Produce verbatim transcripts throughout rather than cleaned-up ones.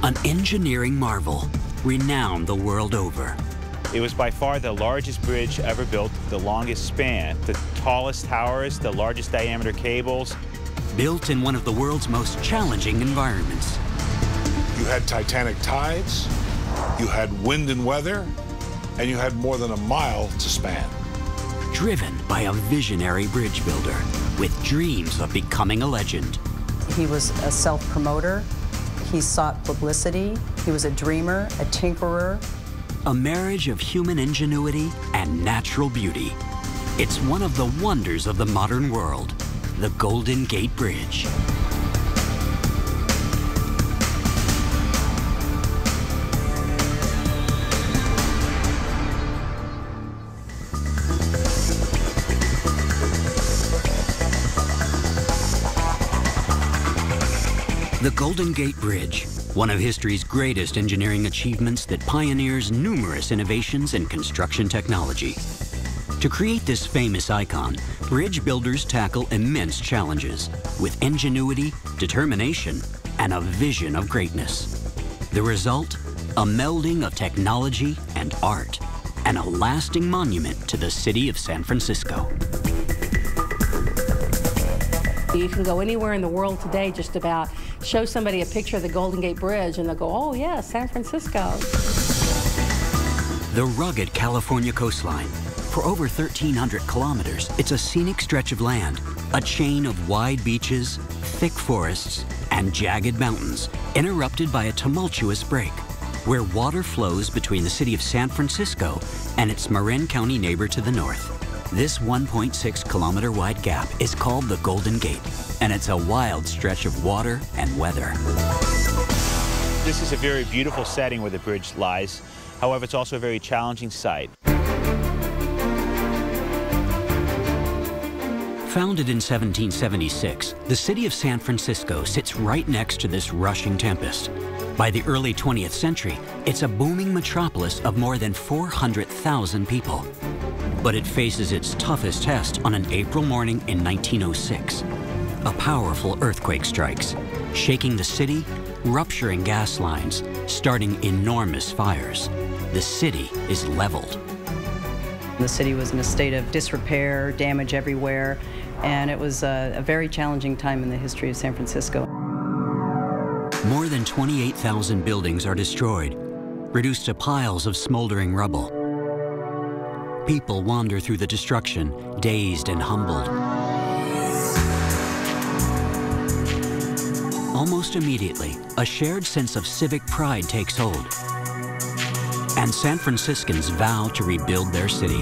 an engineering marvel renowned the world over. It was by far the largest bridge ever built, the longest span, the tallest towers, the largest diameter cables. Built in one of the world's most challenging environments. You had titanic tides, you had wind and weather, and you had more than a mile to span. Driven by a visionary bridge builder with dreams of becoming a legend. He was a self-promoter. He sought publicity. He was a dreamer, a tinkerer. A marriage of human ingenuity and natural beauty. It's one of the wonders of the modern world, the Golden Gate Bridge. The Golden Gate Bridge, one of history's greatest engineering achievements that pioneers numerous innovations in construction technology. To create this famous icon, bridge builders tackle immense challenges with ingenuity, determination, and a vision of greatness. The result, a melding of technology and art, and a lasting monument to the city of San Francisco. You can go anywhere in the world today, just about, show somebody a picture of the Golden Gate Bridge and they'll go, oh yeah, San Francisco. The rugged California coastline. For over thirteen hundred kilometers, it's a scenic stretch of land, a chain of wide beaches, thick forests, and jagged mountains, interrupted by a tumultuous break, where water flows between the city of San Francisco and its Marin County neighbor to the north. This one point six kilometer wide gap is called the Golden Gate, and it's a wild stretch of water and weather. This is a very beautiful setting where the bridge lies. However, it's also a very challenging site. Founded in seventeen seventy-six, the city of San Francisco sits right next to this rushing tempest. By the early twentieth century, it's a booming metropolis of more than four hundred thousand people. But it faces its toughest test on an April morning in nineteen oh six. A powerful earthquake strikes, shaking the city, rupturing gas lines, starting enormous fires. The city is leveled. The city was in a state of disrepair, damage everywhere, and it was a, a very challenging time in the history of San Francisco. More than twenty-eight thousand buildings are destroyed, reduced to piles of smoldering rubble. People wander through the destruction, dazed and humbled. Almost immediately, a shared sense of civic pride takes hold, and San Franciscans vow to rebuild their city.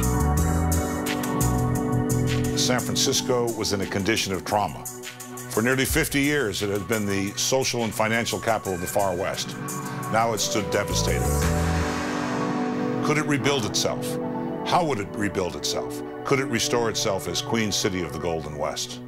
San Francisco was in a condition of trauma. For nearly fifty years, it had been the social and financial capital of the far west. Now it stood devastated. Could it rebuild itself? How would it rebuild itself? Could it restore itself as Queen City of the Golden West?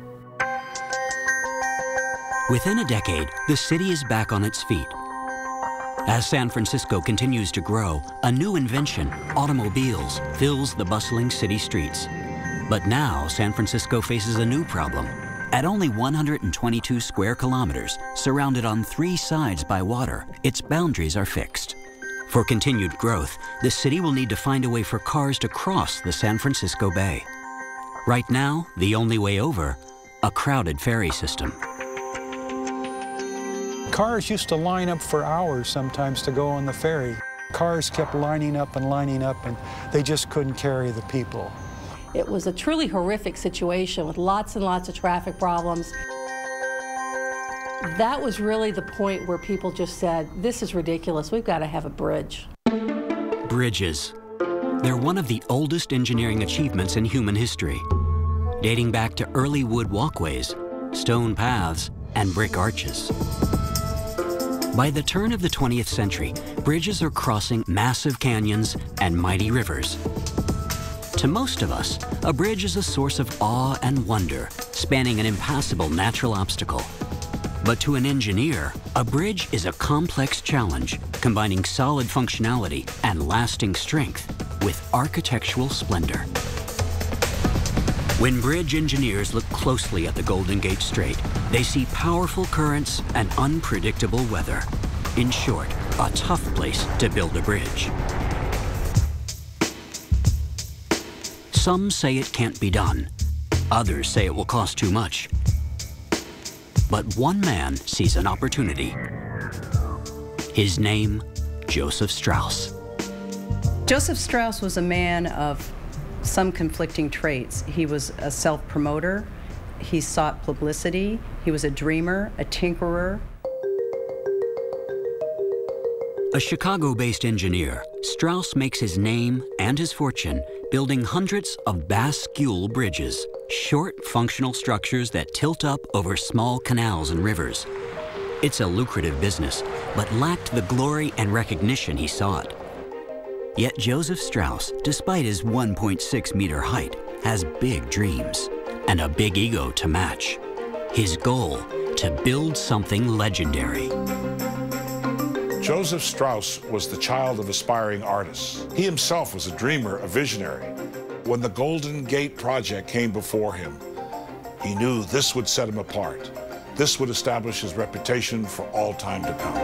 Within a decade, the city is back on its feet. As San Francisco continues to grow, a new invention, automobiles, fills the bustling city streets. But now, San Francisco faces a new problem. At only one hundred twenty-two square kilometers, surrounded on three sides by water, its boundaries are fixed. For continued growth, the city will need to find a way for cars to cross the San Francisco Bay. Right now, the only way over, a crowded ferry system. Cars used to line up for hours sometimes to go on the ferry. Cars kept lining up and lining up, and they just couldn't carry the people. It was a truly horrific situation with lots and lots of traffic problems. That was really the point where people just said, this is ridiculous, we've got to have a bridge. Bridges. They're one of the oldest engineering achievements in human history, dating back to early wood walkways, stone paths, and brick arches. By the turn of the twentieth century, bridges are crossing massive canyons and mighty rivers. To most of us, a bridge is a source of awe and wonder, spanning an impassable natural obstacle. But to an engineer, a bridge is a complex challenge, combining solid functionality and lasting strength with architectural splendor. When bridge engineers look closely at the Golden Gate Strait, they see powerful currents and unpredictable weather. In short, a tough place to build a bridge. Some say it can't be done. Others say it will cost too much. But one man sees an opportunity. His name, Joseph Strauss. Joseph Strauss was a man of some conflicting traits. He was a self-promoter. He sought publicity. He was a dreamer, a tinkerer. A Chicago-based engineer, Strauss makes his name and his fortune building hundreds of bascule bridges, short, functional structures that tilt up over small canals and rivers. It's a lucrative business, but lacked the glory and recognition he sought. Yet Joseph Strauss, despite his one point six meter height, has big dreams and a big ego to match. His goal, to build something legendary. Joseph Strauss was the child of aspiring artists. He himself was a dreamer, a visionary. When the Golden Gate project came before him, he knew this would set him apart. This would establish his reputation for all time to come.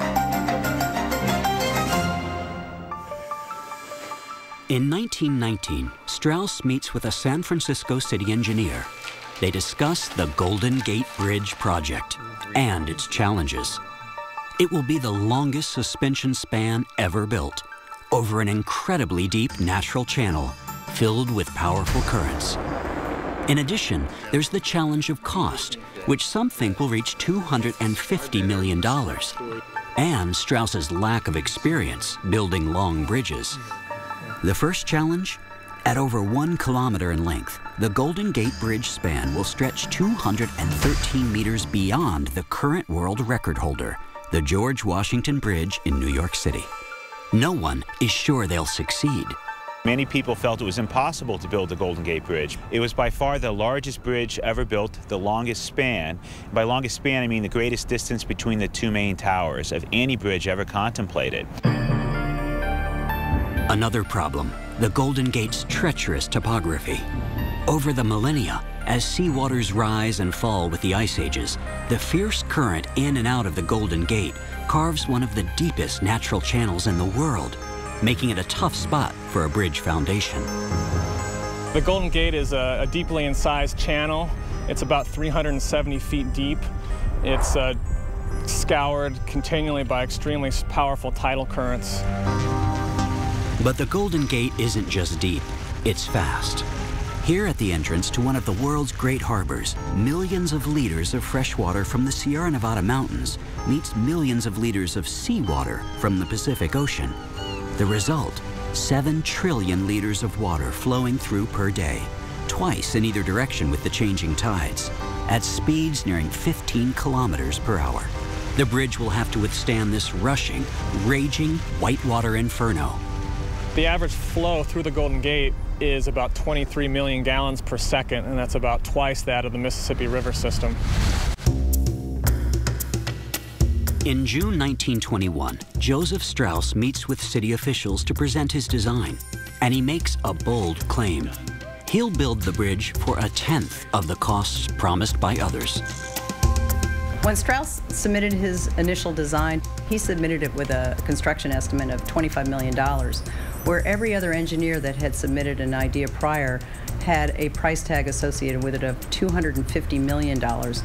In nineteen nineteen, Strauss meets with a San Francisco city engineer. They discuss the Golden Gate Bridge project and its challenges. It will be the longest suspension span ever built, over an incredibly deep natural channel filled with powerful currents. In addition, there's the challenge of cost, which some think will reach two hundred fifty million dollars, and Strauss's lack of experience building long bridges. The first challenge? At over one kilometer in length, the Golden Gate Bridge span will stretch two hundred thirteen meters beyond the current world record holder, the George Washington Bridge in New York City. No one is sure they'll succeed. Many people felt it was impossible to build the Golden Gate Bridge. It was by far the largest bridge ever built, the longest span. By longest span, I mean the greatest distance between the two main towers of any bridge ever contemplated. Another problem, the Golden Gate's treacherous topography. Over the millennia, as seawaters rise and fall with the ice ages, the fierce current in and out of the Golden Gate carves one of the deepest natural channels in the world, making it a tough spot for a bridge foundation. The Golden Gate is a, a deeply incised channel. It's about three hundred seventy feet deep. It's uh, scoured continually by extremely powerful tidal currents. But the Golden Gate isn't just deep, it's fast. Here at the entrance to one of the world's great harbors, millions of liters of fresh water from the Sierra Nevada mountains meets millions of liters of seawater from the Pacific Ocean. The result, seven trillion liters of water flowing through per day, twice in either direction with the changing tides, at speeds nearing fifteen kilometers per hour. The bridge will have to withstand this rushing, raging whitewater inferno. The average flow through the Golden Gate is about twenty-three million gallons per second, and that's about twice that of the Mississippi River system. In June nineteen twenty-one, Joseph Strauss meets with city officials to present his design, and he makes a bold claim. He'll build the bridge for a tenth of the costs promised by others. When Strauss submitted his initial design, he submitted it with a construction estimate of twenty-five million dollars, where every other engineer that had submitted an idea prior had a price tag associated with it of two hundred fifty million dollars.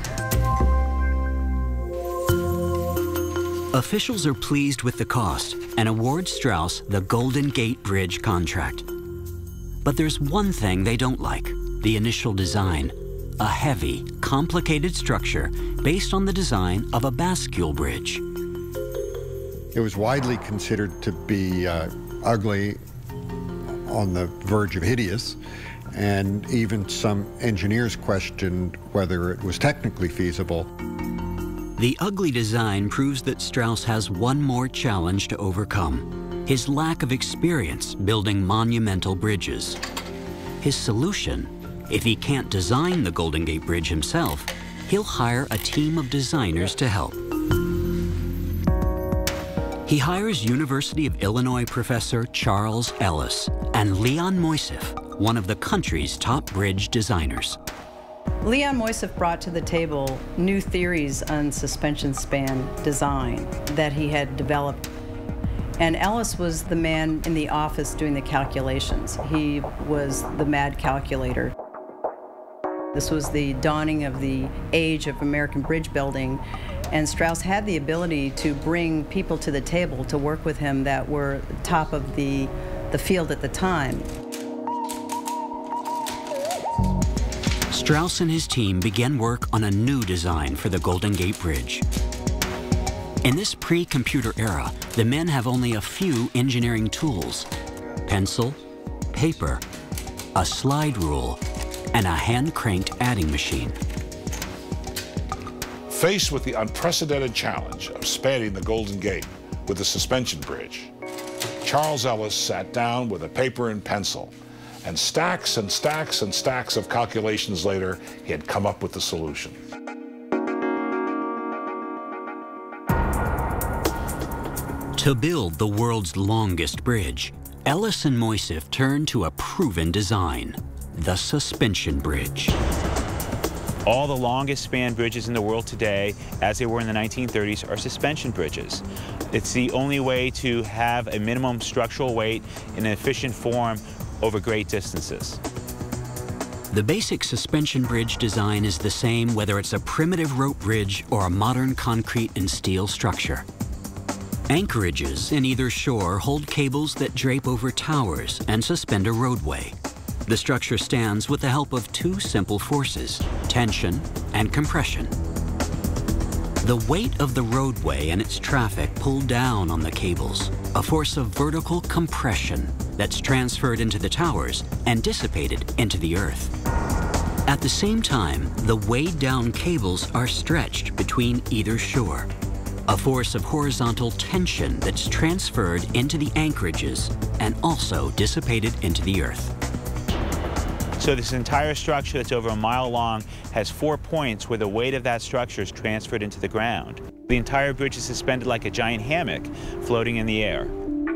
Officials are pleased with the cost and award Strauss the Golden Gate Bridge contract. But there's one thing they don't like, the initial design. A heavy, complicated structure based on the design of a bascule bridge. It was widely considered to be uh, ugly, on the verge of hideous, and even some engineers questioned whether it was technically feasible. The ugly design proves that Strauss has one more challenge to overcome: his lack of experience building monumental bridges. His solution: if he can't design the Golden Gate Bridge himself, he'll hire a team of designers to help. He hires University of Illinois professor Charles Ellis and Leon Moisseiff, one of the country's top bridge designers. Leon Moisseiff brought to the table new theories on suspension span design that he had developed. And Ellis was the man in the office doing the calculations. He was the mad calculator. This was the dawning of the age of American bridge building, and Strauss had the ability to bring people to the table to work with him that were top of the, the field at the time. Strauss and his team began work on a new design for the Golden Gate Bridge. In this pre-computer era, the men have only a few engineering tools: pencil, paper, a slide rule, and a hand-cranked adding machine. Faced with the unprecedented challenge of spanning the Golden Gate with a suspension bridge, Charles Ellis sat down with a paper and pencil, and stacks and stacks and stacks of calculations later, he had come up with the solution. To build the world's longest bridge, Ellis and Moisseiff turned to a proven design: the suspension bridge. All the longest span bridges in the world today, as they were in the nineteen thirties, are suspension bridges. It's the only way to have a minimum structural weight in an efficient form over great distances. The basic suspension bridge design is the same whether it's a primitive rope bridge or a modern concrete and steel structure. Anchorages in either shore hold cables that drape over towers and suspend a roadway. The structure stands with the help of two simple forces: tension and compression. The weight of the roadway and its traffic pull down on the cables, a force of vertical compression that's transferred into the towers and dissipated into the earth. At the same time, the weighed down cables are stretched between either shore, a force of horizontal tension that's transferred into the anchorages and also dissipated into the earth. So this entire structure that's over a mile long has four points where the weight of that structure is transferred into the ground. The entire bridge is suspended like a giant hammock floating in the air.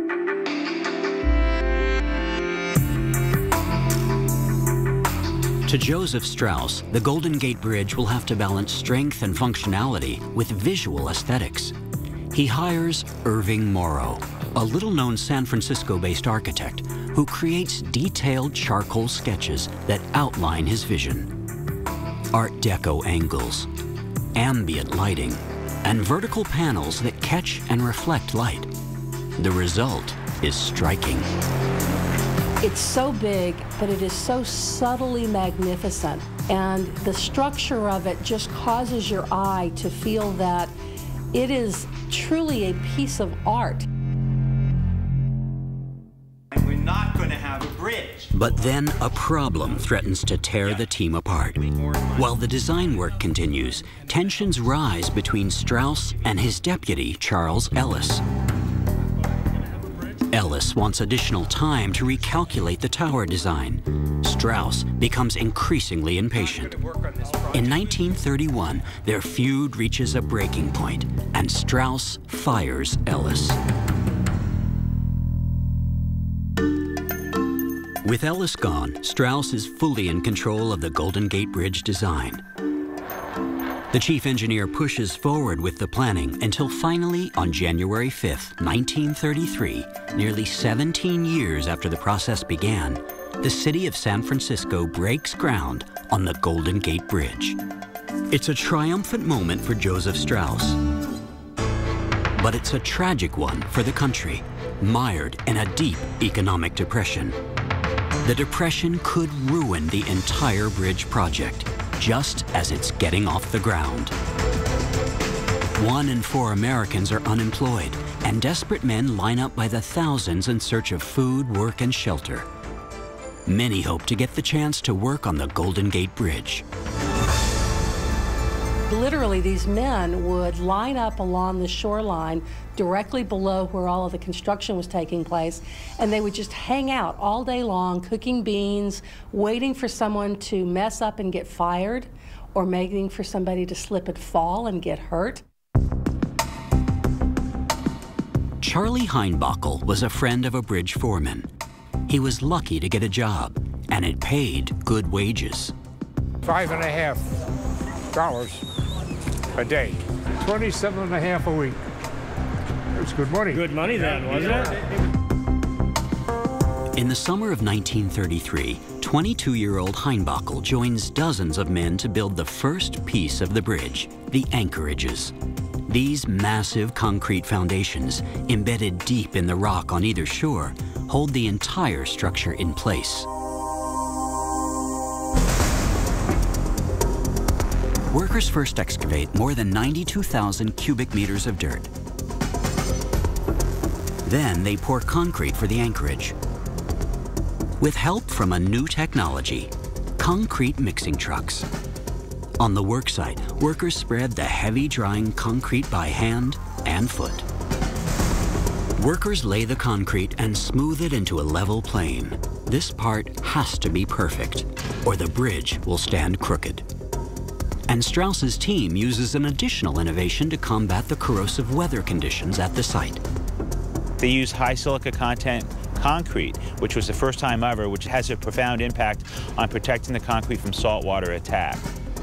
To Joseph Strauss, the Golden Gate Bridge will have to balance strength and functionality with visual aesthetics. He hires Irving Morrow, a little-known San Francisco-based architect who creates detailed charcoal sketches that outline his vision. Art Deco angles, ambient lighting, and vertical panels that catch and reflect light. The result is striking. It's so big, but it is so subtly magnificent. And the structure of it just causes your eye to feel that it is truly a piece of art. We're not going to have a bridge. But then a problem threatens to tear the team apart. While the design work continues, tensions rise between Strauss and his deputy, Charles Ellis. Ellis wants additional time to recalculate the tower design. Strauss becomes increasingly impatient. In nineteen thirty-one, their feud reaches a breaking point, and Strauss fires Ellis. With Ellis gone, Strauss is fully in control of the Golden Gate Bridge design. The chief engineer pushes forward with the planning until finally, on January fifth, nineteen thirty-three, nearly seventeen years after the process began, the city of San Francisco breaks ground on the Golden Gate Bridge. It's a triumphant moment for Joseph Strauss, but it's a tragic one for the country, mired in a deep economic depression. The depression could ruin the entire bridge project, just as it's getting off the ground. One in four Americans are unemployed, and desperate men line up by the thousands in search of food, work, and shelter. Many hope to get the chance to work on the Golden Gate Bridge. Literally, these men would line up along the shoreline directly below where all of the construction was taking place, and they would just hang out all day long, cooking beans, waiting for someone to mess up and get fired, or waiting for somebody to slip and fall and get hurt. Charlie Heinbockel was a friend of a bridge foreman. He was lucky to get a job, and it paid good wages. five and a half dollars a day, twenty-seven and a half a week. It was good money. Good money then, wasn't it? In the summer of nineteen thirty-three, twenty-two-year-old Heinbockel joins dozens of men to build the first piece of the bridge, the anchorages. These massive concrete foundations, embedded deep in the rock on either shore, hold the entire structure in place. Workers first excavate more than ninety-two thousand cubic meters of dirt. Then they pour concrete for the anchorage. With help from a new technology, concrete mixing trucks. On the worksite, workers spread the heavy drying concrete by hand and foot. Workers lay the concrete and smooth it into a level plane. This part has to be perfect, or the bridge will stand crooked. And Strauss's team uses an additional innovation to combat the corrosive weather conditions at the site. They use high silica content concrete, which was the first time ever, which has a profound impact on protecting the concrete from saltwater attack.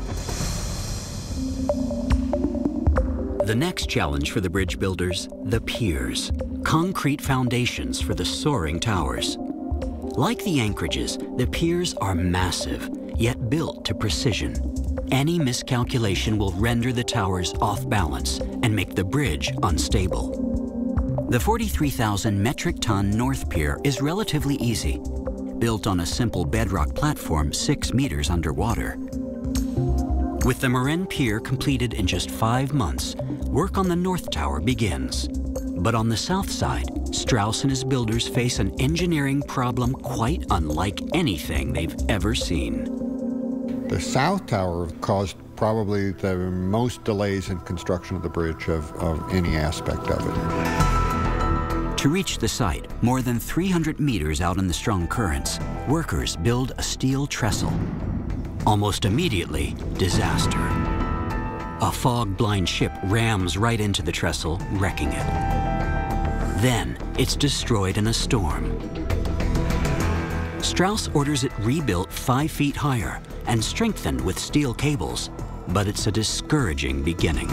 The next challenge for the bridge builders, the piers, concrete foundations for the soaring towers. Like the anchorages, the piers are massive, yet built to precision. Any miscalculation will render the towers off balance and make the bridge unstable. The forty-three thousand metric ton North Pier is relatively easy, built on a simple bedrock platform six meters underwater. With the Marin Pier completed in just five months, work on the North Tower begins. But on the south side, Strauss and his builders face an engineering problem quite unlike anything they've ever seen. The South Tower caused probably the most delays in construction of the bridge of, of any aspect of it. To reach the site, more than three hundred meters out in the strong currents, workers build a steel trestle. Almost immediately, disaster. A fog-blind ship rams right into the trestle, wrecking it. Then, it's destroyed in a storm. Strauss orders it rebuilt five feet higher and strengthened with steel cables, but it's a discouraging beginning.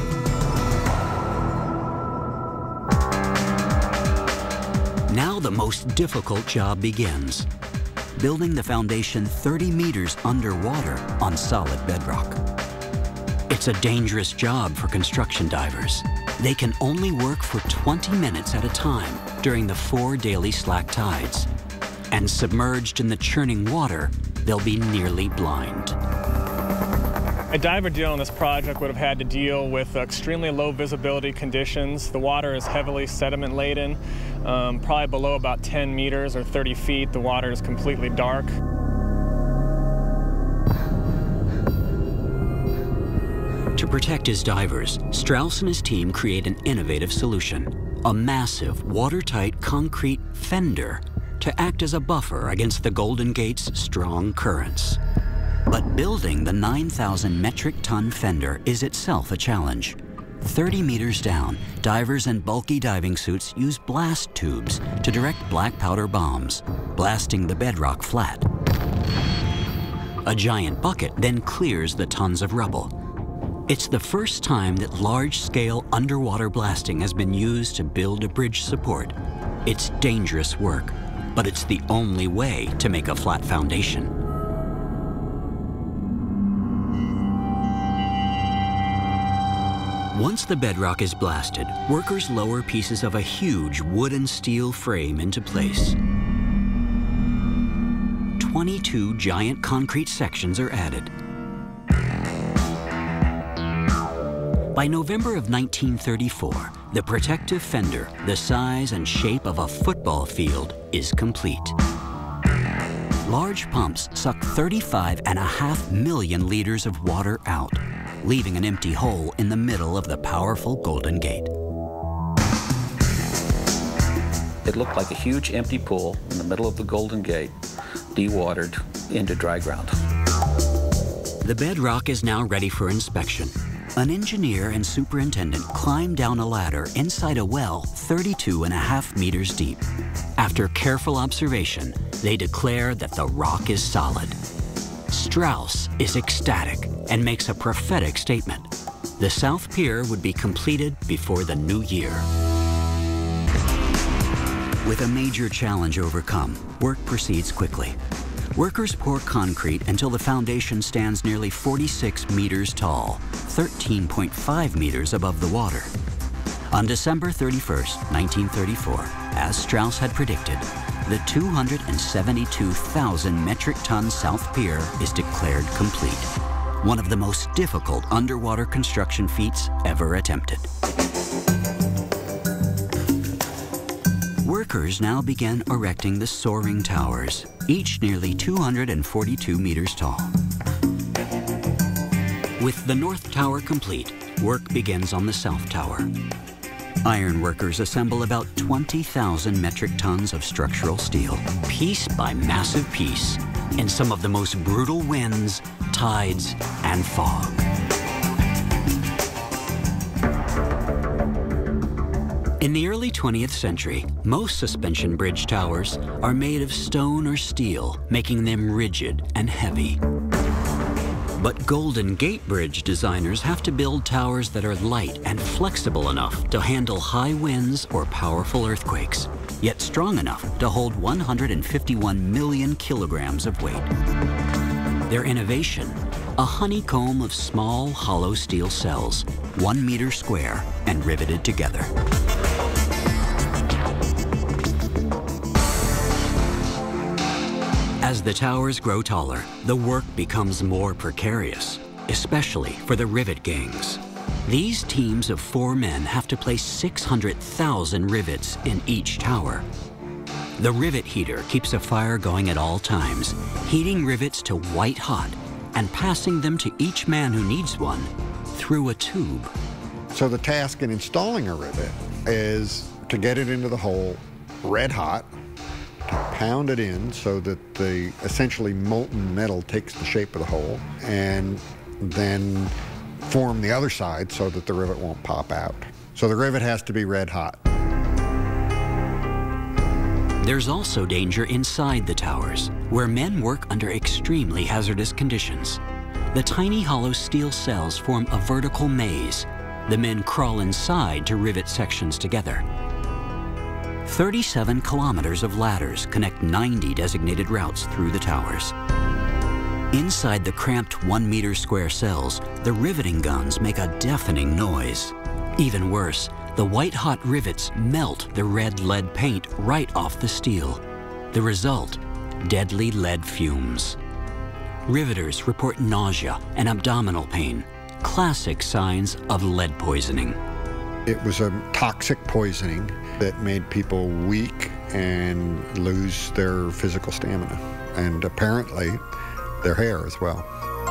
Now the most difficult job begins, building the foundation thirty meters underwater on solid bedrock. It's a dangerous job for construction divers. They can only work for twenty minutes at a time during the four daily slack tides. And submerged in the churning water, they'll be nearly blind. A diver dealing on this project would have had to deal with extremely low visibility conditions. The water is heavily sediment laden, um, probably below about ten meters or thirty feet. The water is completely dark. To protect his divers, Strauss and his team create an innovative solution, a massive watertight concrete fender to act as a buffer against the Golden Gate's strong currents. But building the nine thousand metric ton fender is itself a challenge. thirty meters down, divers in bulky diving suits use blast tubes to direct black powder bombs, blasting the bedrock flat. A giant bucket then clears the tons of rubble. It's the first time that large-scale underwater blasting has been used to build a bridge support. It's dangerous work, but it's the only way to make a flat foundation. Once the bedrock is blasted, workers lower pieces of a huge wood and steel frame into place. twenty-two giant concrete sections are added. By November of nineteen thirty-four, the protective fender, the size and shape of a football field, is complete. Large pumps suck thirty-five and a half million liters of water out, leaving an empty hole in the middle of the powerful Golden Gate. It looked like a huge empty pool in the middle of the Golden Gate, dewatered into dry ground. The bedrock is now ready for inspection. An engineer and superintendent climb down a ladder inside a well thirty-two and a half meters deep. After careful observation, they declare that the rock is solid. Strauss is ecstatic and makes a prophetic statement. The South Pier would be completed before the new year. With a major challenge overcome, work proceeds quickly. Workers pour concrete until the foundation stands nearly forty-six meters tall, thirteen point five meters above the water. On December thirty-first, nineteen thirty-four, as Strauss had predicted, the two hundred seventy-two thousand metric ton South Pier is declared complete, one of the most difficult underwater construction feats ever attempted. Workers now began erecting the soaring towers, each nearly two hundred forty-two meters tall. With the North Tower complete, work begins on the South Tower. Iron workers assemble about twenty thousand metric tons of structural steel, piece by massive piece, in some of the most brutal winds, tides, and fog. In the early twentieth century, most suspension bridge towers are made of stone or steel, making them rigid and heavy. But Golden Gate Bridge designers have to build towers that are light and flexible enough to handle high winds or powerful earthquakes, yet strong enough to hold one hundred fifty-one million kilograms of weight. Their innovation, a honeycomb of small, hollow steel cells, one meter square and riveted together. As the towers grow taller, the work becomes more precarious, especially for the rivet gangs. These teams of four men have to place six hundred thousand rivets in each tower. The rivet heater keeps a fire going at all times, heating rivets to white hot and passing them to each man who needs one through a tube. So the task in installing a rivet is to get it into the hole red hot, to pound it in so that the essentially molten metal takes the shape of the hole, and then form the other side so that the rivet won't pop out. So the rivet has to be red hot. There's also danger inside the towers, where men work under extremely hazardous conditions. The tiny hollow steel cells form a vertical maze. The men crawl inside to rivet sections together. thirty-seven kilometers of ladders connect ninety designated routes through the towers. Inside the cramped one meter square cells, the riveting guns make a deafening noise. Even worse, the white-hot rivets melt the red lead paint right off the steel. The result, deadly lead fumes. Riveters report nausea and abdominal pain, classic signs of lead poisoning. It was a toxic poisoning that made people weak and lose their physical stamina, and apparently their hair as well.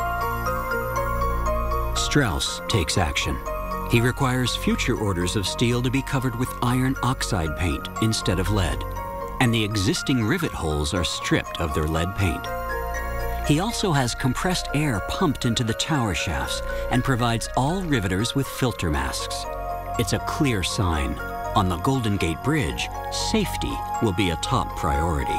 Strauss takes action. He requires future orders of steel to be covered with iron oxide paint instead of lead, and the existing rivet holes are stripped of their lead paint. He also has compressed air pumped into the tower shafts and provides all riveters with filter masks. It's a clear sign. On the Golden Gate Bridge, safety will be a top priority.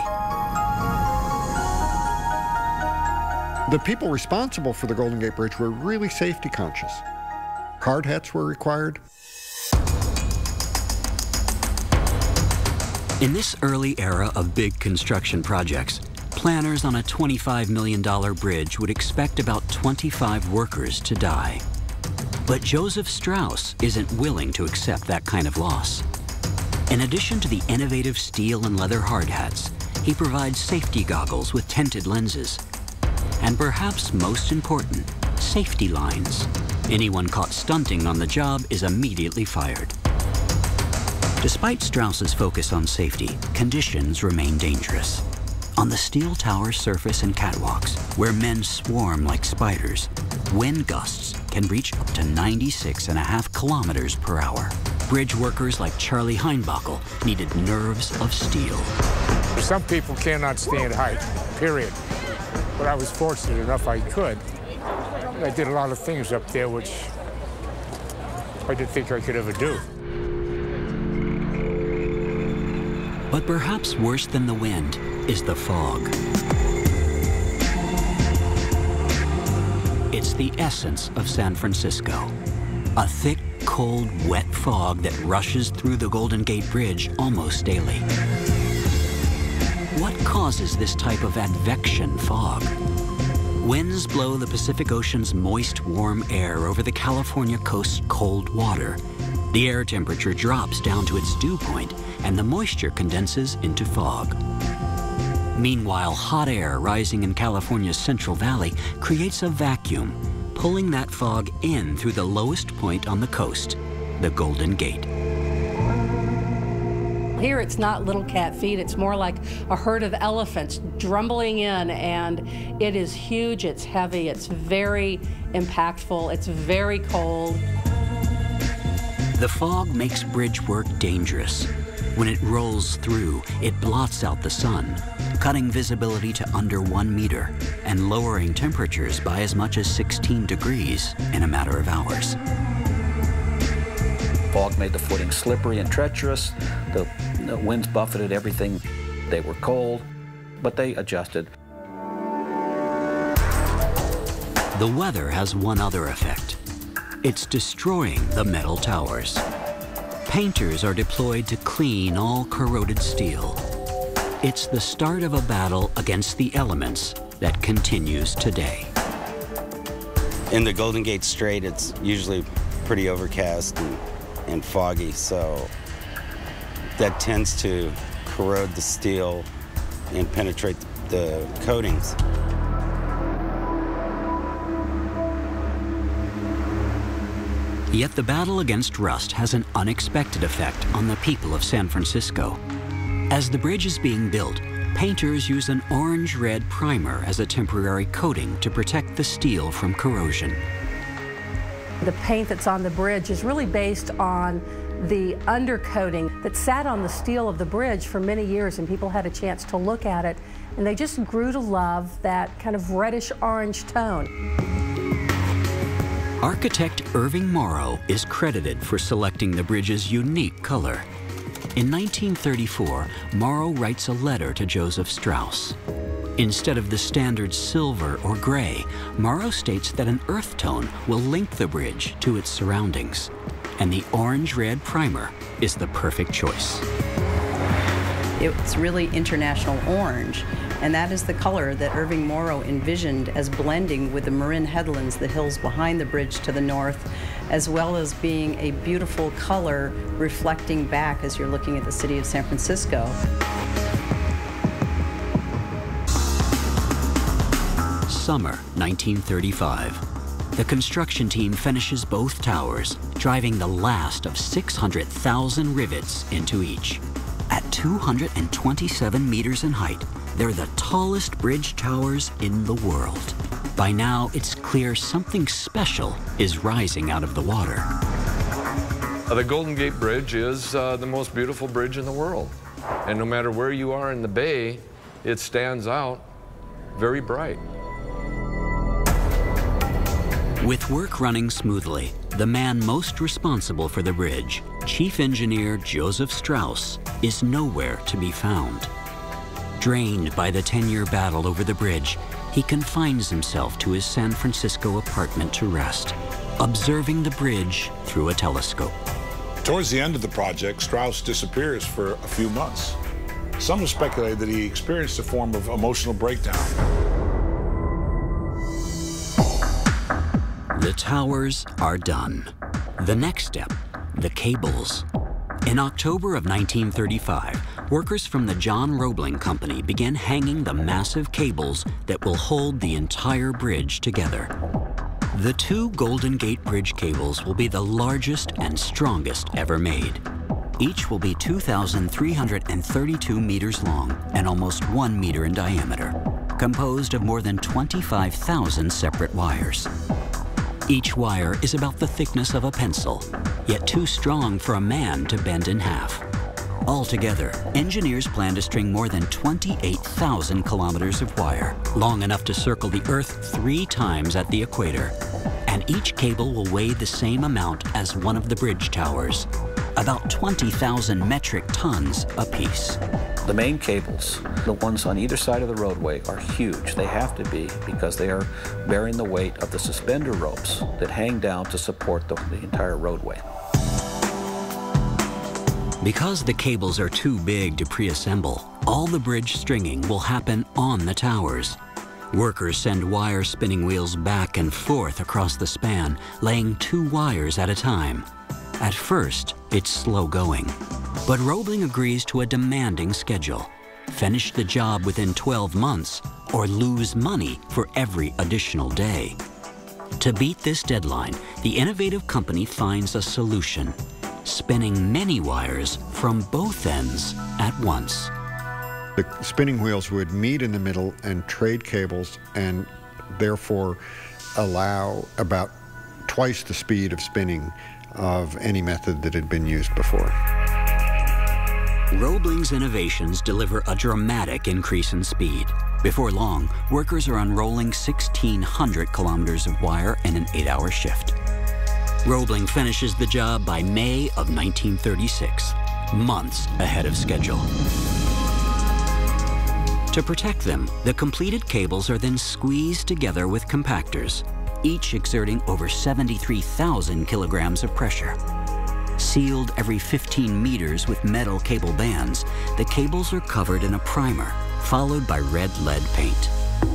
The people responsible for the Golden Gate Bridge were really safety conscious. Hard hats were required. In this early era of big construction projects, planners on a twenty-five million dollar bridge would expect about twenty-five workers to die. But Joseph Strauss isn't willing to accept that kind of loss. In addition to the innovative steel and leather hard hats, he provides safety goggles with tinted lenses. And perhaps most important, safety lines. Anyone caught stunting on the job is immediately fired. Despite Strauss's focus on safety, conditions remain dangerous. On the steel tower surface and catwalks, where men swarm like spiders, wind gusts can reach up to ninety-six and a half kilometers per hour. Bridge workers like Charlie Heinbockel needed nerves of steel. Some people cannot stand height, period. But I was fortunate enough I could. I did a lot of things up there which I didn't think I could ever do. But perhaps worse than the wind is the fog. It's the essence of San Francisco. A thick, cold, wet fog that rushes through the Golden Gate Bridge almost daily. What causes this type of advection fog? Winds blow the Pacific Ocean's moist, warm air over the California coast's cold water. The air temperature drops down to its dew point, and the moisture condenses into fog. Meanwhile, hot air rising in California's Central Valley creates a vacuum, pulling that fog in through the lowest point on the coast, the Golden Gate. Here it's not little cat feet, it's more like a herd of elephants drumbling in, and it is huge, it's heavy, it's very impactful, it's very cold. The fog makes bridge work dangerous. When it rolls through, it blots out the sun, cutting visibility to under one meter and lowering temperatures by as much as sixteen degrees in a matter of hours. Fog made the footing slippery and treacherous. The, the winds buffeted everything. They were cold, but they adjusted. The weather has one other effect. It's destroying the metal towers. Painters are deployed to clean all corroded steel. It's the start of a battle against the elements that continues today. In the Golden Gate Strait, it's usually pretty overcast and, and foggy, so that tends to corrode the steel and penetrate the coatings. Yet the battle against rust has an unexpected effect on the people of San Francisco. As the bridge is being built, painters use an orange-red primer as a temporary coating to protect the steel from corrosion. The paint that's on the bridge is really based on the undercoating that sat on the steel of the bridge for many years, and people had a chance to look at it, and they just grew to love that kind of reddish-orange tone. Architect Irving Morrow is credited for selecting the bridge's unique color. In nineteen thirty-four, Morrow writes a letter to Joseph Strauss. Instead of the standard silver or gray, Morrow states that an earth tone will link the bridge to its surroundings, and the orange-red primer is the perfect choice. It's really international orange, and that is the color that Irving Morrow envisioned as blending with the Marin headlands, the hills behind the bridge to the north, as well as being a beautiful color reflecting back as you're looking at the city of San Francisco. Summer nineteen thirty-five. The construction team finishes both towers, driving the last of six hundred thousand rivets into each. At two hundred twenty-seven meters in height, they're the tallest bridge towers in the world. By now, it's clear something special is rising out of the water. The Golden Gate Bridge is uh, the most beautiful bridge in the world. And no matter where you are in the bay, it stands out very bright. With work running smoothly, the man most responsible for the bridge, Chief Engineer Joseph Strauss, is nowhere to be found. Drained by the ten-year battle over the bridge, he confines himself to his San Francisco apartment to rest, observing the bridge through a telescope. Towards the end of the project, Strauss disappears for a few months. Some have speculated that he experienced a form of emotional breakdown. The towers are done. The next step, the cables. In October of nineteen thirty-five, workers from the John Roebling Company began hanging the massive cables that will hold the entire bridge together. The two Golden Gate Bridge cables will be the largest and strongest ever made. Each will be two thousand three hundred thirty-two meters long and almost one meter in diameter, composed of more than twenty-five thousand separate wires. Each wire is about the thickness of a pencil, yet too strong for a man to bend in half. Altogether, engineers plan to string more than twenty-eight thousand kilometers of wire, long enough to circle the Earth three times at the equator. And each cable will weigh the same amount as one of the bridge towers, about twenty thousand metric tons apiece. The main cables, the ones on either side of the roadway, are huge. They have to be because they are bearing the weight of the suspender ropes that hang down to support the, the entire roadway. Because the cables are too big to pre-assemble, all the bridge stringing will happen on the towers. Workers send wire spinning wheels back and forth across the span, laying two wires at a time. At first, it's slow going, but Roebling agrees to a demanding schedule. Finish the job within twelve months or lose money for every additional day. To beat this deadline, the innovative company finds a solution: spinning many wires from both ends at once. The spinning wheels would meet in the middle and trade cables, and therefore allow about twice the speed of spinning of any method that had been used before. Roebling's innovations deliver a dramatic increase in speed. Before long, workers are unrolling sixteen hundred kilometers of wire in an eight-hour shift. Roebling finishes the job by May of nineteen thirty-six, months ahead of schedule. To protect them, the completed cables are then squeezed together with compactors, each exerting over seventy-three thousand kilograms of pressure. Sealed every fifteen meters with metal cable bands, the cables are covered in a primer, followed by red lead paint.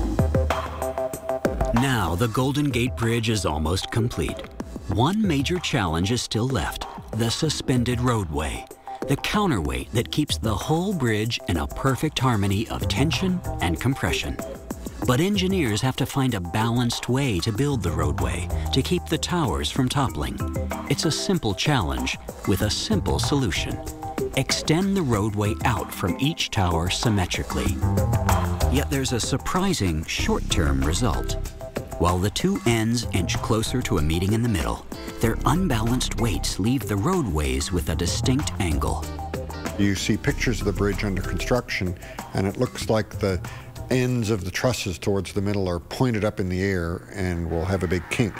Now the Golden Gate Bridge is almost complete. One major challenge is still left: the suspended roadway, the counterweight that keeps the whole bridge in a perfect harmony of tension and compression. But engineers have to find a balanced way to build the roadway to keep the towers from toppling. It's a simple challenge with a simple solution: extend the roadway out from each tower symmetrically. Yet there's a surprising short-term result. While the two ends inch closer to a meeting in the middle, their unbalanced weights leave the roadways with a distinct angle. You see pictures of the bridge under construction, and it looks like the ends of the trusses towards the middle are pointed up in the air and will have a big kink.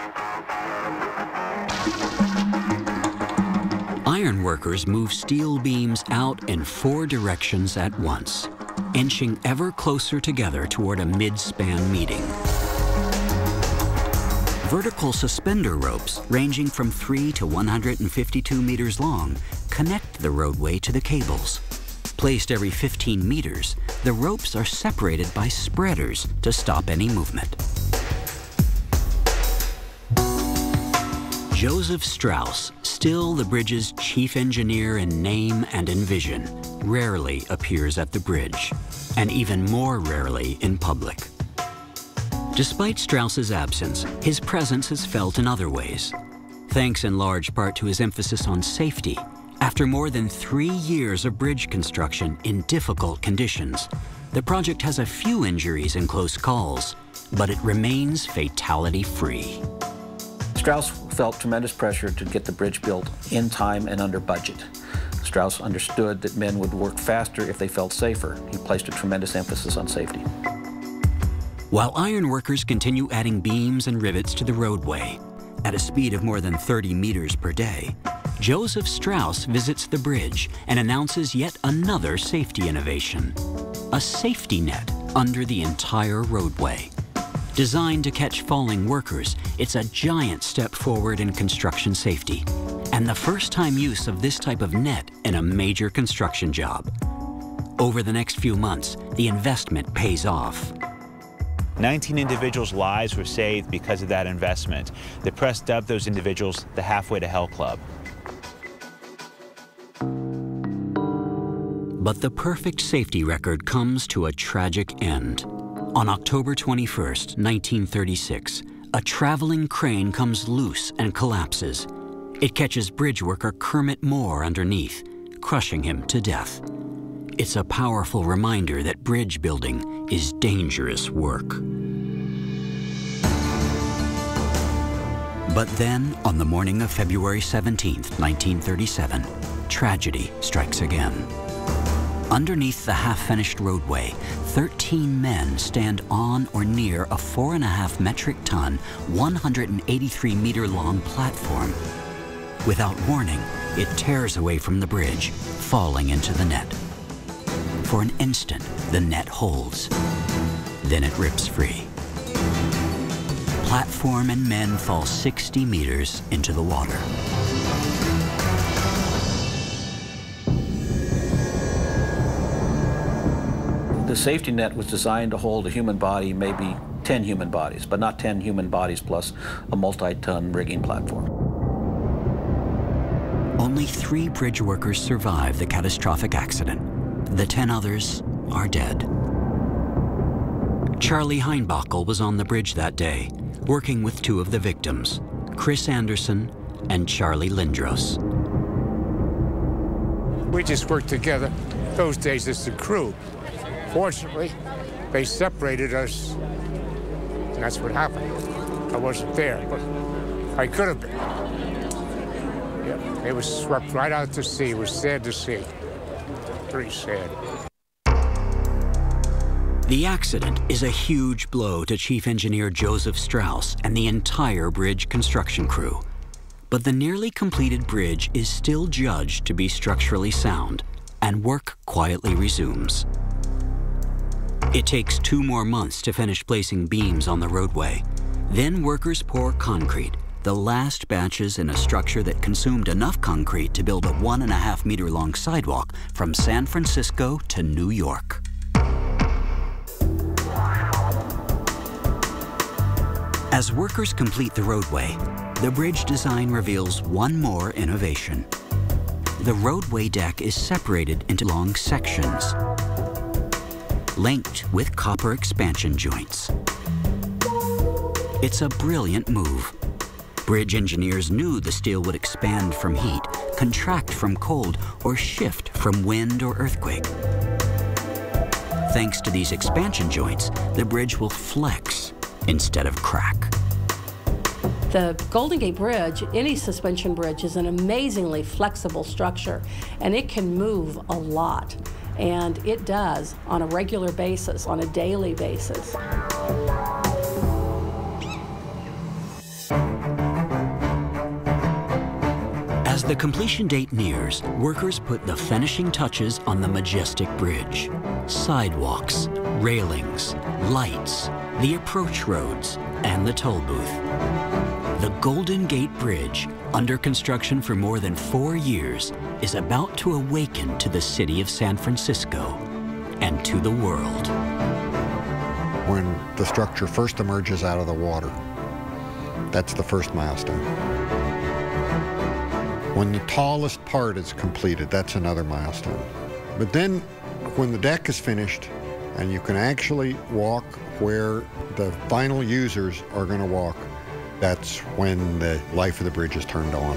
Iron workers move steel beams out in four directions at once, inching ever closer together toward a mid-span meeting. Vertical suspender ropes, ranging from three to one hundred fifty-two meters long, connect the roadway to the cables. Placed every fifteen meters, the ropes are separated by spreaders to stop any movement. Joseph Strauss, still the bridge's chief engineer in name and in vision, rarely appears at the bridge, and even more rarely in public. Despite Strauss's absence, his presence is felt in other ways. Thanks in large part to his emphasis on safety, after more than three years of bridge construction in difficult conditions, the project has a few injuries and close calls, but it remains fatality-free. Strauss felt tremendous pressure to get the bridge built in time and under budget. Strauss understood that men would work faster if they felt safer. He placed a tremendous emphasis on safety. While iron workers continue adding beams and rivets to the roadway at a speed of more than thirty meters per day, Joseph Strauss visits the bridge and announces yet another safety innovation: a safety net under the entire roadway. Designed to catch falling workers, it's a giant step forward in construction safety, and the first time use of this type of net in a major construction job. Over the next few months, the investment pays off. nineteen individuals' lives were saved because of that investment. The press dubbed those individuals the Halfway to Hell Club. But the perfect safety record comes to a tragic end. On October twenty-first, nineteen thirty-six, a traveling crane comes loose and collapses. It catches bridge worker Kermit Moore underneath, crushing him to death. It's a powerful reminder that bridge building is dangerous work. But then, on the morning of February seventeenth, nineteen thirty-seven, tragedy strikes again. Underneath the half-finished roadway, thirteen men stand on or near a four and a half metric ton, one hundred eighty-three meter long platform. Without warning, it tears away from the bridge, falling into the net. For an instant, the net holds. Then it rips free. Platform and men fall sixty meters into the water. The safety net was designed to hold a human body, maybe ten human bodies, but not ten human bodies plus a multi-ton rigging platform. Only three bridge workers survive the catastrophic accident. The ten others are dead. Charlie Heinbockel was on the bridge that day, working with two of the victims, Chris Anderson and Charlie Lindros. We just worked together those days as a crew. Fortunately, they separated us, and that's what happened. I wasn't there, but I could have been. Yeah, it was swept right out to sea. It was sad to see. Pretty sad. The accident is a huge blow to Chief Engineer Joseph Strauss and the entire bridge construction crew. But the nearly completed bridge is still judged to be structurally sound, and work quietly resumes. It takes two more months to finish placing beams on the roadway. Then workers pour concrete, the last batches in a structure that consumed enough concrete to build a one and a half meter long sidewalk from San Francisco to New York. As workers complete the roadway, the bridge design reveals one more innovation. The roadway deck is separated into long sections, linked with copper expansion joints. It's a brilliant move. Bridge engineers knew the steel would expand from heat, contract from cold, or shift from wind or earthquake. Thanks to these expansion joints, the bridge will flex instead of crack. The Golden Gate Bridge, any suspension bridge, is an amazingly flexible structure, and it can move a lot. And it does on a regular basis, on a daily basis. As the completion date nears, workers put the finishing touches on the majestic bridge. Sidewalks, railings, lights, the approach roads, and the toll booth. The Golden Gate Bridge, under construction for more than four years, is about to awaken to the city of San Francisco and to the world. When the structure first emerges out of the water, that's the first milestone. When the tallest part is completed, that's another milestone. But then, when the deck is finished and you can actually walk where the final users are going to walk, that's when the life of the bridge is turned on.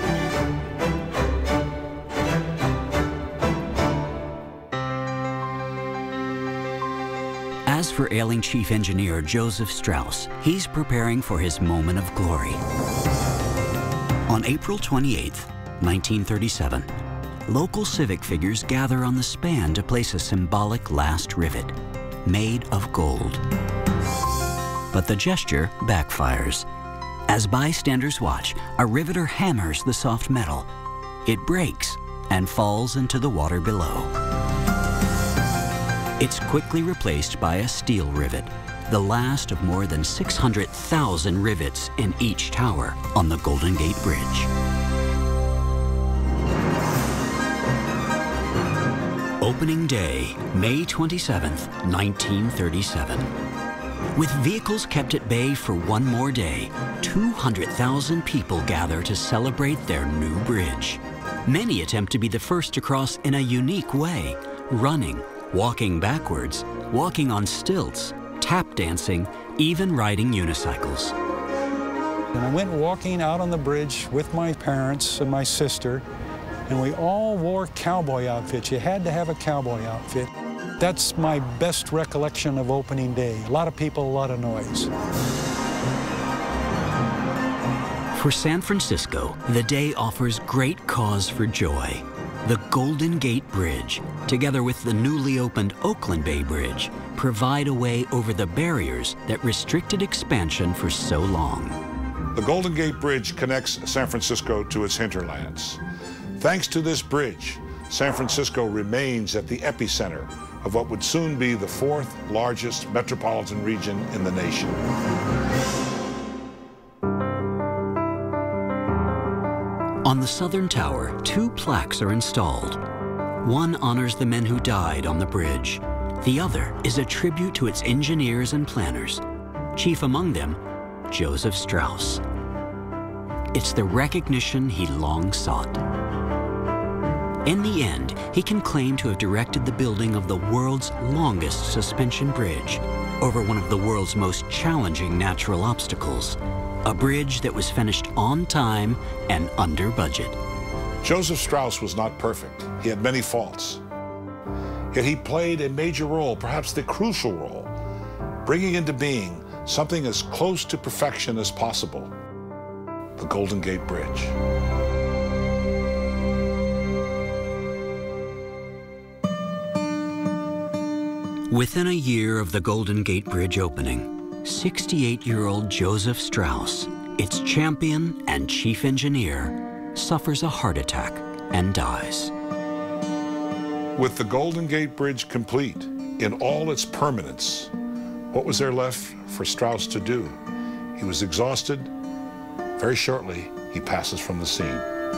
As for ailing Chief Engineer Joseph Strauss, he's preparing for his moment of glory. On April twenty-eighth, nineteen thirty-seven, local civic figures gather on the span to place a symbolic last rivet, made of gold. But the gesture backfires. As bystanders watch, a riveter hammers the soft metal. It breaks and falls into the water below. It's quickly replaced by a steel rivet, the last of more than six hundred thousand rivets in each tower on the Golden Gate Bridge. Opening day, May twenty-seventh, nineteen thirty-seven. With vehicles kept at bay for one more day, two hundred thousand people gather to celebrate their new bridge. Many attempt to be the first to cross in a unique way, running, walking backwards, walking on stilts, tap dancing, even riding unicycles. And I went walking out on the bridge with my parents and my sister, and we all wore cowboy outfits. You had to have a cowboy outfit. That's my best recollection of opening day. A lot of people, a lot of noise. For San Francisco, the day offers great cause for joy. The Golden Gate Bridge, together with the newly opened Oakland Bay Bridge, provide a way over the barriers that restricted expansion for so long. The Golden Gate Bridge connects San Francisco to its hinterlands. Thanks to this bridge, San Francisco remains at the epicenter of what would soon be the fourth largest metropolitan region in the nation. On the southern tower, two plaques are installed. One honors the men who died on the bridge. The other is a tribute to its engineers and planners, chief among them, Joseph Strauss. It's the recognition he long sought. In the end, he can claim to have directed the building of the world's longest suspension bridge over one of the world's most challenging natural obstacles, a bridge that was finished on time and under budget. Joseph Strauss was not perfect. He had many faults. Yet he played a major role, perhaps the crucial role, bringing into being something as close to perfection as possible, the Golden Gate Bridge. Within a year of the Golden Gate Bridge opening, sixty-eight-year-old Joseph Strauss, its champion and chief engineer, suffers a heart attack and dies. With the Golden Gate Bridge complete in all its permanence, what was there left for Strauss to do? He was exhausted. Very shortly, he passes from the scene.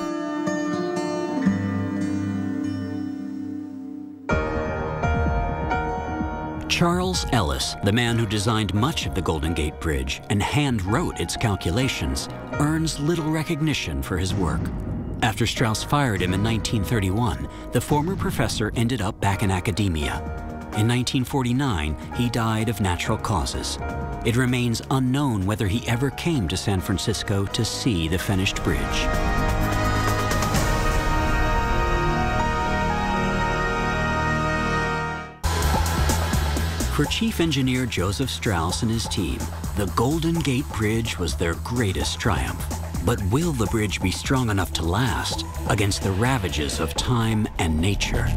Charles Ellis, the man who designed much of the Golden Gate Bridge and hand-wrote its calculations, earns little recognition for his work. After Strauss fired him in nineteen thirty-one, the former professor ended up back in academia. In nineteen forty-nine, he died of natural causes. It remains unknown whether he ever came to San Francisco to see the finished bridge. For Chief Engineer Joseph Strauss and his team, the Golden Gate Bridge was their greatest triumph. But will the bridge be strong enough to last against the ravages of time and nature?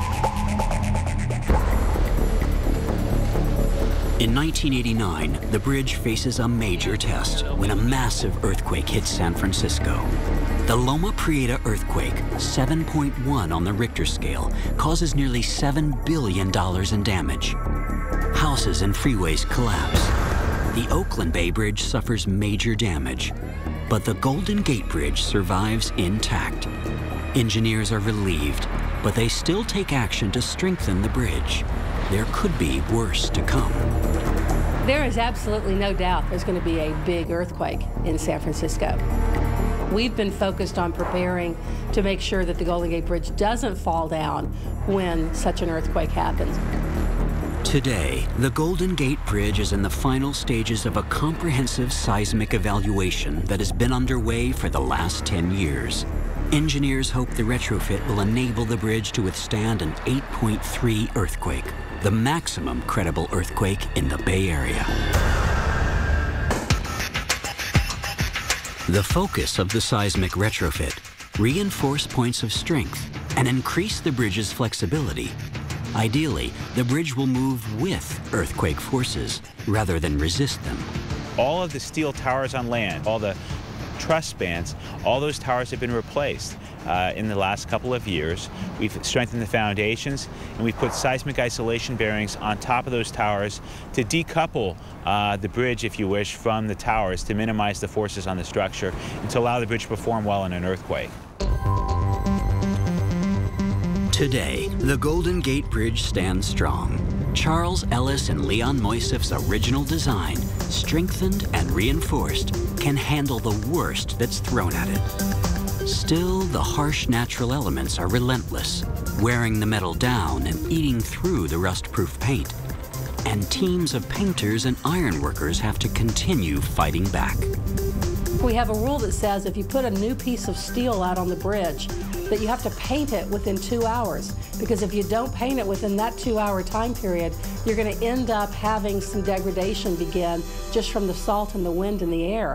In nineteen eighty-nine, the bridge faces a major test when a massive earthquake hits San Francisco. The Loma Prieta earthquake, seven point one on the Richter scale, causes nearly seven billion dollars in damage. Houses and freeways collapse. The Oakland Bay Bridge suffers major damage, but the Golden Gate Bridge survives intact. Engineers are relieved, but they still take action to strengthen the bridge. There could be worse to come. There is absolutely no doubt there's going to be a big earthquake in San Francisco. We've been focused on preparing to make sure that the Golden Gate Bridge doesn't fall down when such an earthquake happens. Today, the Golden Gate Bridge is in the final stages of a comprehensive seismic evaluation that has been underway for the last ten years. Engineers hope the retrofit will enable the bridge to withstand an eight point three earthquake, the maximum credible earthquake in the Bay Area. The focus of the seismic retrofit: reinforce points of strength and increase the bridge's flexibility. Ideally, the bridge will move with earthquake forces rather than resist them. All of the steel towers on land, all the truss spans, all those towers have been replaced uh, in the last couple of years. We've strengthened the foundations, and we've put seismic isolation bearings on top of those towers to decouple uh, the bridge, if you wish, from the towers to minimize the forces on the structure and to allow the bridge to perform well in an earthquake. Today, the Golden Gate Bridge stands strong. Charles Ellis and Leon Moisseff's original design, strengthened and reinforced, can handle the worst that's thrown at it. Still, the harsh natural elements are relentless, wearing the metal down and eating through the rust-proof paint. And teams of painters and ironworkers have to continue fighting back. We have a rule that says if you put a new piece of steel out on the bridge, that you have to paint it within two hours. Because if you don't paint it within that two-hour time period, you're going to end up having some degradation begin just from the salt and the wind and the air.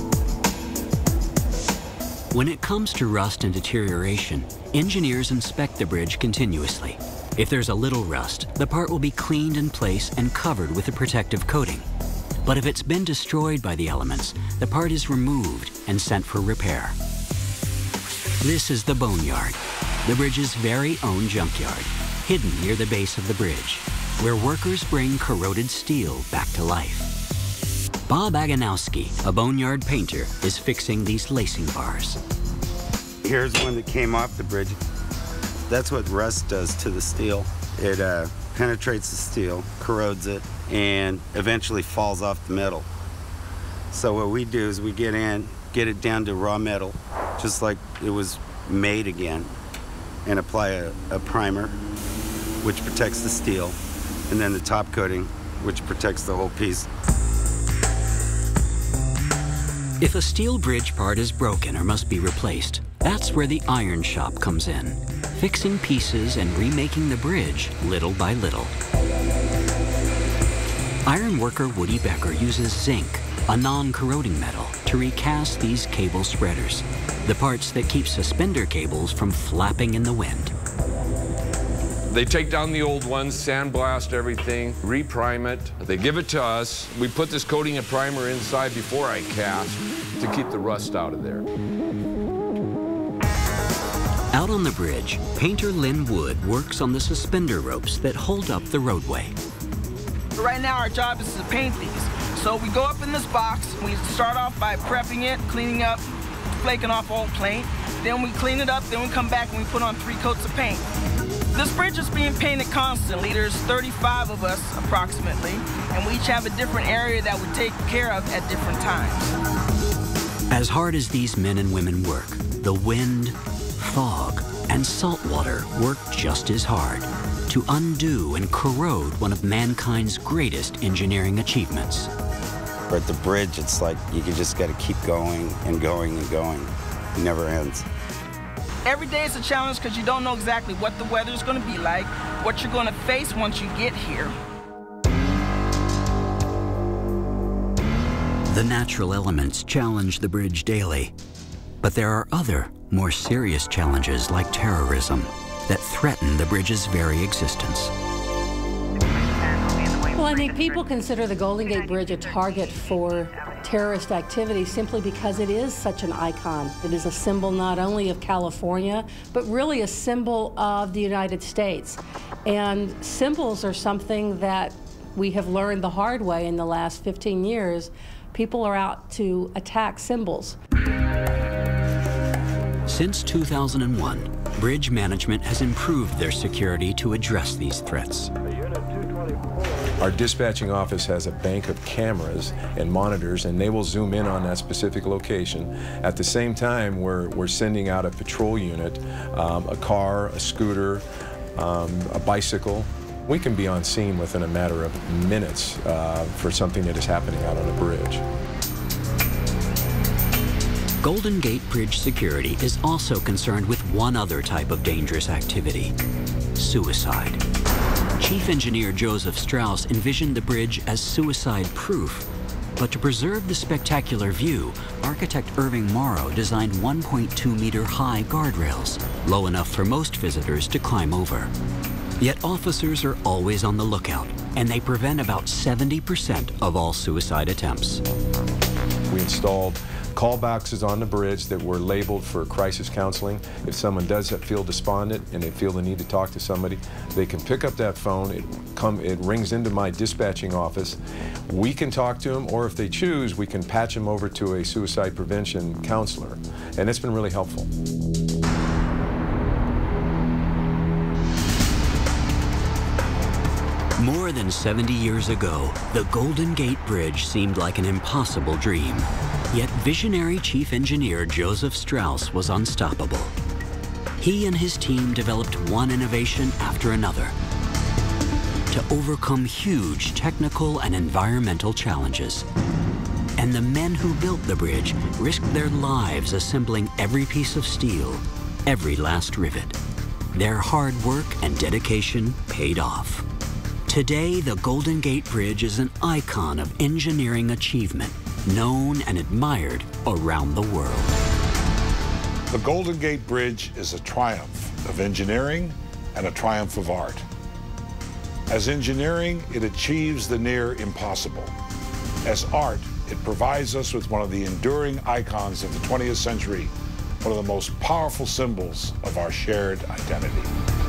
When it comes to rust and deterioration, engineers inspect the bridge continuously. If there's a little rust, the part will be cleaned in place and covered with a protective coating. But if it's been destroyed by the elements, the part is removed and sent for repair. This is the Boneyard, the bridge's very own junkyard, hidden near the base of the bridge, where workers bring corroded steel back to life. Bob Aganowski, a Boneyard painter, is fixing these lacing bars. Here's one that came off the bridge. That's what rust does to the steel. It uh, penetrates the steel, corrodes it, and eventually falls off the metal. So what we do is we get in, get it down to raw metal, just like it was made again, and apply a, a primer, which protects the steel, and then the top coating, which protects the whole piece. If a steel bridge part is broken or must be replaced, that's where the iron shop comes in, fixing pieces and remaking the bridge little by little. Iron worker Woody Becker uses zinc, a non-corroding metal, to recast these cable spreaders, the parts that keep suspender cables from flapping in the wind. They take down the old ones, sandblast everything, reprime it. They give it to us. We put this coating and primer inside before I cast to keep the rust out of there. Out on the bridge, painter Lynn Wood works on the suspender ropes that hold up the roadway. Right now our job is to paint these. So we go up in this box, we start off by prepping it, cleaning up, flaking off old paint. Then we clean it up, then we come back and we put on three coats of paint. This bridge is being painted constantly. There's thirty-five of us approximately, and we each have a different area that we take care of at different times. As hard as these men and women work, the wind, fog, and salt water work just as hard to undo and corrode one of mankind's greatest engineering achievements. But at the bridge, it's like you just got to keep going and going and going. It never ends. Every day is a challenge because you don't know exactly what the weather is going to be like, what you're going to face once you get here. The natural elements challenge the bridge daily, but there are other, more serious challenges like terrorism that threaten the bridge's very existence. Well, I think people consider the Golden Gate Bridge a target for terrorist activity simply because it is such an icon. It is a symbol not only of California, but really a symbol of the United States. And symbols are something that we have learned the hard way in the last fifteen years. People are out to attack symbols. Since two thousand one, bridge management has improved their security to address these threats. Our dispatching office has a bank of cameras and monitors, and they will zoom in on that specific location. At the same time, we're, we're sending out a patrol unit, um, a car, a scooter, um, a bicycle. We can be on scene within a matter of minutes uh, for something that is happening out on a bridge. Golden Gate Bridge security is also concerned with one other type of dangerous activity: suicide. Chief Engineer Joseph Strauss envisioned the bridge as suicide-proof, but to preserve the spectacular view, architect Irving Morrow designed one point two meter high guardrails, low enough for most visitors to climb over. Yet officers are always on the lookout, and they prevent about seventy percent of all suicide attempts. We installed call boxes on the bridge that were labeled for crisis counseling. If someone does feel despondent and they feel the need to talk to somebody, they can pick up that phone. It, come, it rings into my dispatching office. We can talk to them, or if they choose, we can patch them over to a suicide prevention counselor. And it's been really helpful. More than seventy years ago, the Golden Gate Bridge seemed like an impossible dream. Yet visionary chief engineer Joseph Strauss was unstoppable. He and his team developed one innovation after another to overcome huge technical and environmental challenges. And the men who built the bridge risked their lives assembling every piece of steel, every last rivet. Their hard work and dedication paid off. Today, the Golden Gate Bridge is an icon of engineering achievement, known and admired around the world. The Golden Gate Bridge is a triumph of engineering and a triumph of art. As engineering, it achieves the near impossible. As art, it provides us with one of the enduring icons of the twentieth century, one of the most powerful symbols of our shared identity.